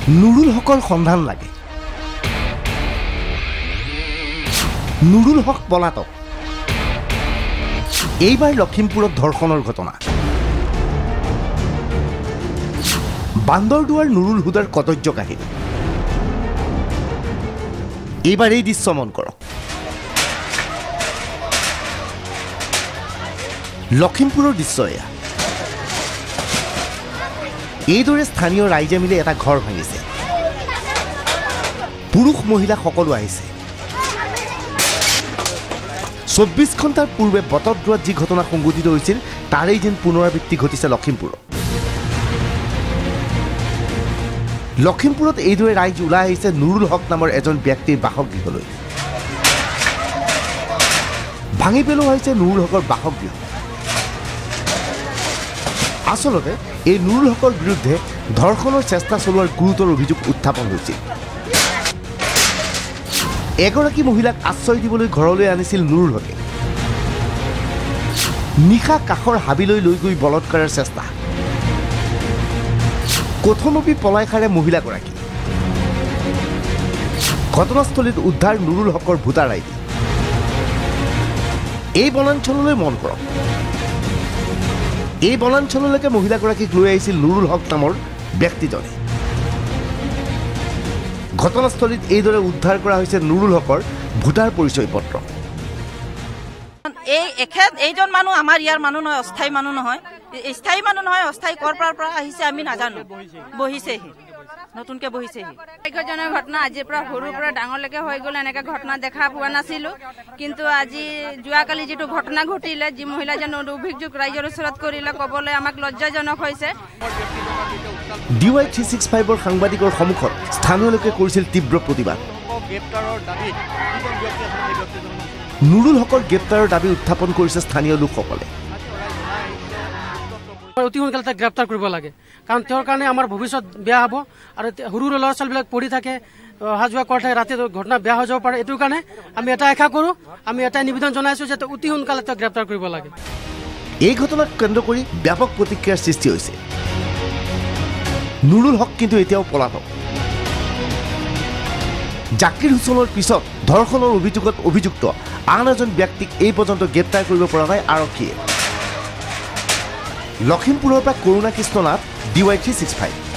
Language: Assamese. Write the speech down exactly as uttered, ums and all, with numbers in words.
নুৰুল হকৰ সন্ধান লাগে। নুৰুল হক পলাতক। এইবাৰ লখিমপুৰত ধৰ্ষণৰ ঘটনা। বান্দৰদুৱাৰ নুৰুল হুদাৰ কদৰ্য কাহিনী। এইবাৰ এই দৃশ্য মন কৰক। লখিমপুৰৰ দৃশ্য এয়া। এইদৰে স্থানীয় ৰাইজে মিলি এটা ঘৰ ভাঙিছে। পুৰুষ মহিলা সকলো আহিছে। চৌব্বিছ ঘণ্টাৰ পূৰ্বে বটদ্ৰৱাত যি ঘটনা সংঘটিত হৈছিল তাৰেই যেন পুনৰাবৃত্তি ঘটিছে লখিমপুৰত। লখিমপুৰত এইদৰে ৰাইজ ওলাই আহিছে নুৰুল হক নামৰ এজন ব্যক্তিৰ বাসগৃহলৈ। ভাঙি পেলোৱা হৈছে নুৰুল হকৰ বাসগৃহ। আচলতে এই নুৰুল হকৰ বিৰুদ্ধে ধৰ্ষণৰ চেষ্টা চলোৱাৰ গুৰুতৰ অভিযোগ উত্থাপন হৈছিল। এগৰাকী মহিলাক আশ্ৰয় দিবলৈ ঘৰলৈ আনিছিল নুৰুল হকে। নিশা কাষৰ হাবিলৈ লৈ গৈ বলৎকাৰৰ চেষ্টা। কথমপি পলাই খাৰে মহিলাগৰাকী। ঘটনাস্থলীত উদ্ধাৰ নুৰুল হকৰ ভোটাৰ আইডি। এই বনাঞ্চললৈ মন কৰক। এই বনাঞ্চললৈকে মহিলাগৰাকীক লৈ আহিছিল নুৰুল হক নামৰ ব্যক্তিজনে। ঘটনাস্থলীত এইদৰে উদ্ধাৰ কৰা হৈছে নুৰুল হকৰ ভোটাৰ পৰিচয় পত্ৰ। এই এখেত এইজন মানুহ আমাৰ ইয়াৰ মানুহ নহয়, অস্থায়ী মানুহ নহয়। স্থায়ী মানুহ নহয়, অস্থায়ী কৰ পৰা আহিছে আমি নাজানো। বহিছেহি, নতুনকে বহিছেহি। এইজনৰ ঘটনা আজিৰ পৰা সৰুৰ পৰা ডাঙৰলৈকে হৈ গ'ল। এনেকৈ ঘটনা দেখা পোৱা নাছিলো, কিন্তু আজি যোৱাকালি যিটো ঘটনা ঘটিলে, যি মহিলাজন অভিযোগ ৰাইজৰ ওচৰত কৰিলে, ক'বলৈ আমাক লজ্জাজনক হৈছে। ডি ৱাই থ্ৰী ছিক্স ফাইভৰ সাংবাদিকৰ সন্মুখত স্থানীয় লোকে কৰিছিল তীব্ৰ প্ৰতিবাদ। নুৰুল হকৰ গ্ৰেপ্তাৰৰ দাবী উত্থাপন কৰিছে স্থানীয় লোকসকলে। অতি সোনকালে তাক গ্ৰেপ্তাৰ কৰিব লাগে, কাৰণ তেওঁৰ কাৰণে আমাৰ ভৱিষ্যত বেয়া হ'ব। আৰু সৰু সৰু ল'ৰা ছোৱালীবিলাক পঢ়ি থাকে, অহা যোৱা কৰি থাকে, ৰাতি ঘটনা বেয়া হৈ যাব পাৰে। এইটোৰ কাৰণে আমি এটা আশা কৰোঁ, আমি এটাই নিবেদন জনাইছোঁ যে অতি সোনকালে তেওঁক গ্ৰেপ্তাৰ কৰিব লাগে। এই ঘটনাক কেন্দ্ৰ কৰি ব্যাপক প্ৰতিক্ৰিয়াৰ সৃষ্টি হৈছে। নুৰুল হক কিন্তু এতিয়াও পলাতক। জাকিৰ হুছেইনৰ পিছত ধৰ্ষণৰ অভিযোগত অভিযুক্ত আন এজন ব্যক্তিক এই পৰ্যন্ত গ্ৰেপ্তাৰ কৰিব পৰা নাই আৰক্ষীয়ে। লখিমপুৰৰ পৰা Karuna Krishna Nath, D Y three six five.